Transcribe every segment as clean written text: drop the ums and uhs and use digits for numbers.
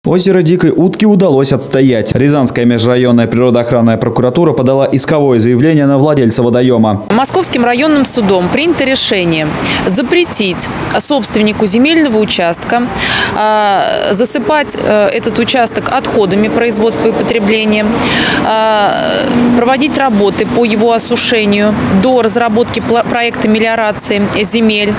Озеро Дикой Утки удалось отстоять. Рязанская межрайонная природоохранная прокуратура подала исковое заявление на владельца водоема. Московским районным судом принято решение запретить собственнику земельного участка засыпать этот участок отходами производства и потребления, проводить работы по его осушению до разработки проекта мелиорации земель.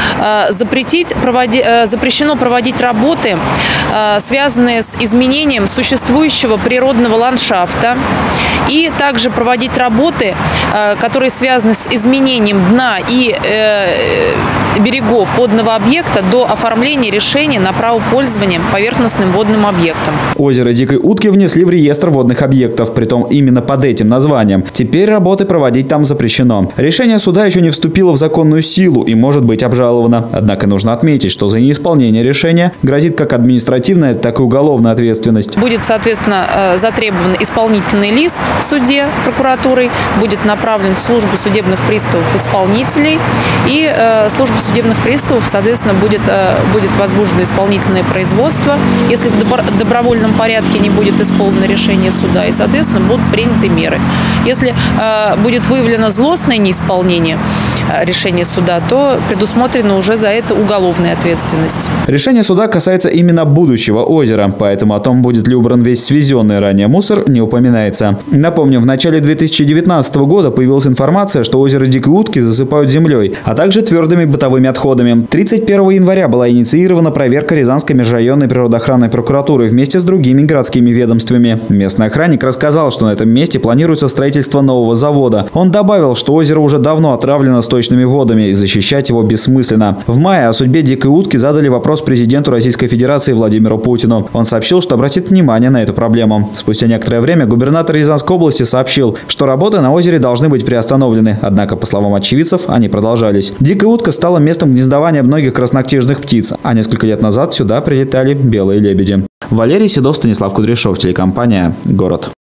Запрещено проводить работы, связанные с изменением существующего природного ландшафта, и также проводить работы, которые связаны с изменением дна и берегов водного объекта до оформления решения на право пользования поверхностным водным объектом. Озеро Дикой Утки внесли в реестр водных объектов, притом именно под этим названием. Теперь работы проводить там запрещено. Решение суда еще не вступило в законную силу и может быть обжаловано. Однако нужно отметить, что за неисполнение решения грозит как административная, так и уголовная ответственность. Будет, соответственно, затребован исполнительный лист в суде прокуратурой, будет направлен в службу судебных приставов исполнителей, и служба судебных приставов, соответственно, будет возбуждено исполнительное производство, если в добровольном порядке не будет исполнено решение суда, и, соответственно, будут приняты меры. Если будет выявлено злостное неисполнение решения суда, то предусмотрена уже за это уголовная ответственность. Решение суда касается именно будущего озера, поэтому о том, будет ли убран весь свезенный ранее мусор, не упоминается. Напомню, в начале 2019 года появилась информация, что озеро Дикой Утки засыпают землей, а также твердыми бытовыми отходами. 31 января была инициирована проверка Рязанской межрайонной природоохранной прокуратуры вместе с другими городскими ведомствами. Местный охранник рассказал, что на этом месте планируется строительство нового завода. Он добавил, что озеро уже давно отравлено сточными водами и защищать его бессмысленно. В мае о судьбе Дикой Утки задали вопрос президенту Российской Федерации Владимиру Путину. Он сообщил, что обратит внимание на эту проблему. Спустя некоторое время губернатор Рязанской области сообщил, что работы на озере должны быть приостановлены. Однако, по словам очевидцев, они продолжались. Дикая утка стала местом гнездования многих краснокнижных птиц, а несколько лет назад сюда прилетали белые лебеди. Валерий Седов, Станислав Кудряшов, телекомпания «Город».